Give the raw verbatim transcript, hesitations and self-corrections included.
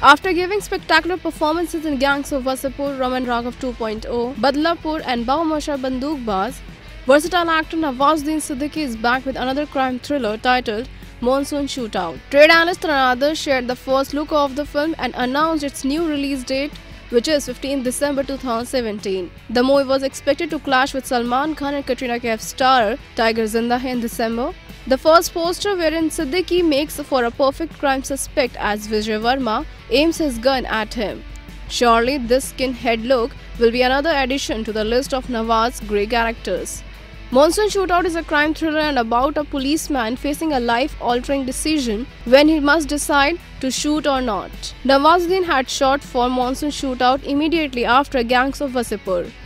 After giving spectacular performances in Gangs of Wasseypur, Raman Raghav two point oh, Badlapur and Baumashar Bandookbaz, versatile actor Nawazuddin Siddiqui is back with another crime thriller titled Monsoon Shootout. Trade analyst Taran shared the first look of the film and announced its new release date, which is fifteenth December two thousand seventeen. The movie was expected to clash with Salman Khan and Katrina Kaif's star Tiger Zinda Hai in December. The first poster, wherein Siddiqui makes for a perfect crime suspect as Vijay Verma aims his gun at him. Surely this skinhead look will be another addition to the list of Nawaz's grey characters. Monsoon Shootout is a crime thriller and about a policeman facing a life-altering decision when he must decide to shoot or not. Nawazuddin had shot for Monsoon Shootout immediately after Gangs of Wasseypur.